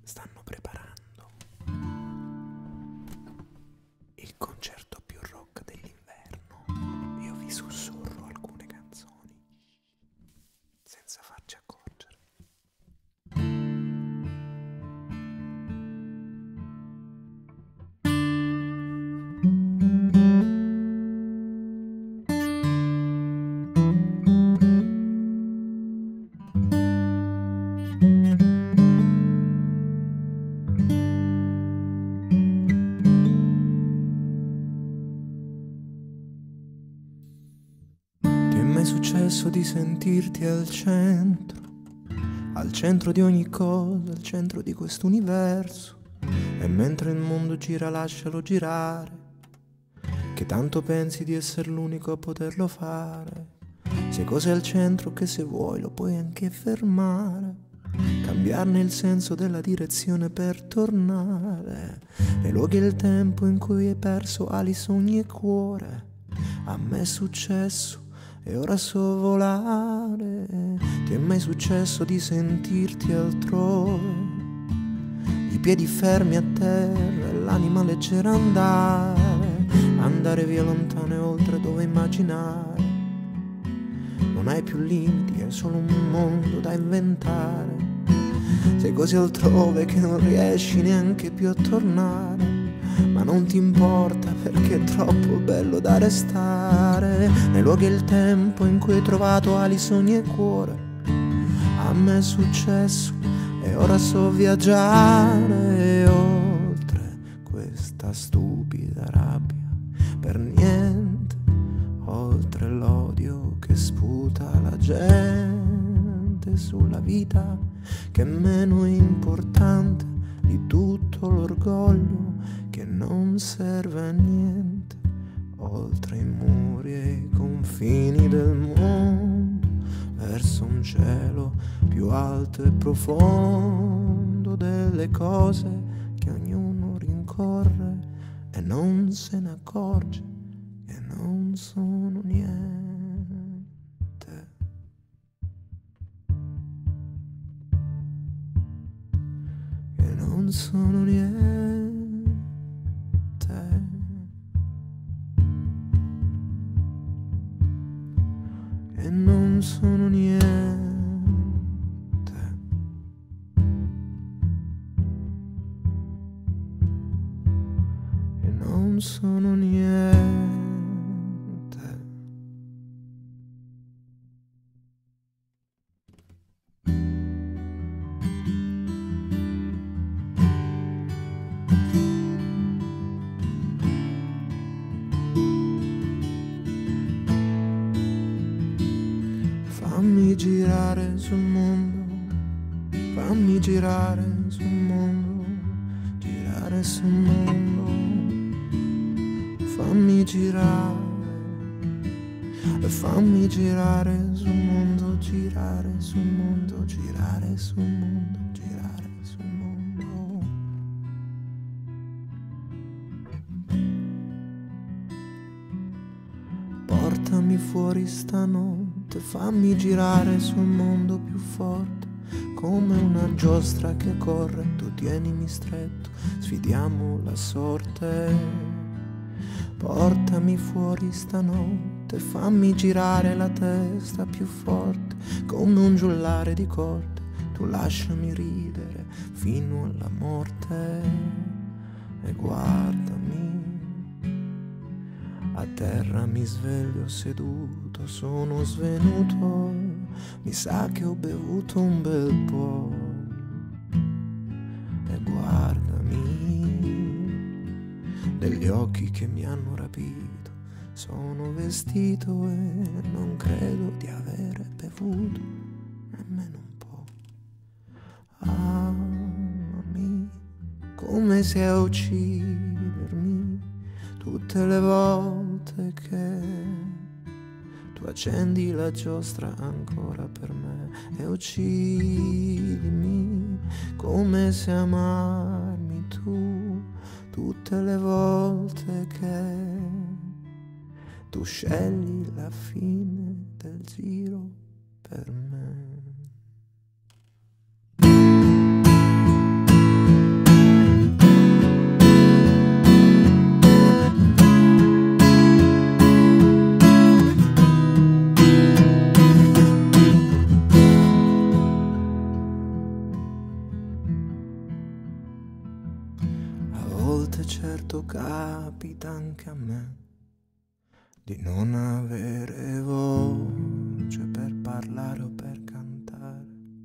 stanno preparando il concerto più rock dell'inverno. Io vi sussurro alcune canzoni senza farci accorgere. Ti è mai successo di sentirti al centro di ogni cosa, al centro di quest'universo? E mentre il mondo gira lascialo girare, che tanto pensi di essere l'unico a poterlo fare. Sei così al centro che se vuoi lo puoi anche fermare, cambiarne il senso della direzione per tornare nei luoghi e il tempo in cui hai perso ali, sogni e cuore. A me è successo e ora so volare. Ti è mai successo di sentirti altrove, i piedi fermi a terra e l'anima leggera andare via lontano e oltre dove immaginare non hai più limiti, è solo un mondo da inventare. Sei così altrove che non riesci neanche più a tornare, ma non ti importa perché è troppo bello da restare nei luoghi e il tempo in cui hai trovato ali, sogni e cuore. A me è successo e ora so viaggiare oltre questa stupida rabbia, per niente, oltre l'odio che sputa la gente sulla vita, che è meno importante di tutto l'orgoglio che non serve a niente, oltre i muri e i confini del mondo, verso un cielo più alto e profondo delle cose che ognuno rincorre e non se ne accorge che non sono niente. Che non sono niente. E non sono niente. E non sono niente. Fammi girare sul mondo, fammi girare sul mondo, girare sul mondo, fammi girare sul mondo, girare sul mondo, girare sul mondo, girare sul mondo. Portami fuori stanotte, fammi girare sul mondo più forte, come una giostra che corre, tu tienimi stretto, sfidiamo la sorte. Portami fuori stanotte, fammi girare la testa più forte, come un giullare di corde, tu lasciami ridere fino alla morte. E guardami, a terra mi sveglio seduto, sono svenuto, mi sa che ho bevuto un bel po'. E guardami, degli occhi che mi hanno rapito, sono vestito e non credo di avere bevuto nemmeno un po'. Amami come se a uccidermi tutte le volte che tu accendi la giostra ancora per me, e uccidimi come se amarmi tu tutte le volte che tu scegli la fine del giro per me. volte certo capita anche a me di non avere voce per parlare o per cantare.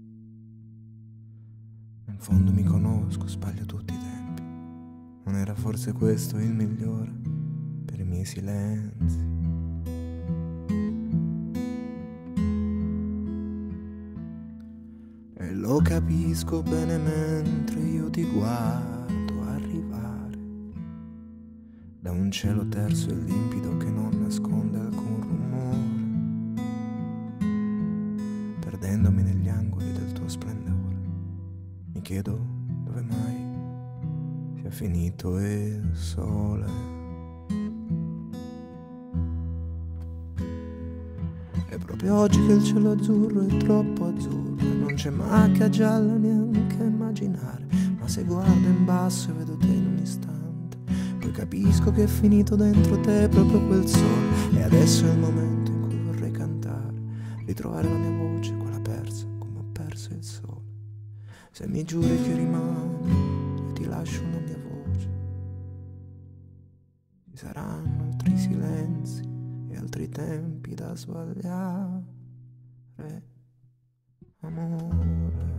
In fondo mi conosco, sbaglio tutti i tempi. Non era forse questo il migliore per i miei silenzi? E lo capisco bene mentre io ti guardo arrivare da un cielo terso e limpido che non nasconde alcun rumore, perdendomi negli angoli del tuo splendore. Mi chiedo dove mai sia finito il sole. È proprio oggi che il cielo azzurro è troppo azzurro e non c'è macchia gialla neanche a immaginare. Ma se guardo in basso e vedo te in un istante, poi capisco che è finito dentro te proprio quel sole. E adesso è il momento in cui vorrei cantare, ritrovare la mia voce, quella persa come ho perso il sole. Se mi giuri che rimani, io ti lascio una mia voce. Ci saranno altri silenzi e altri tempi da sbagliare, amore.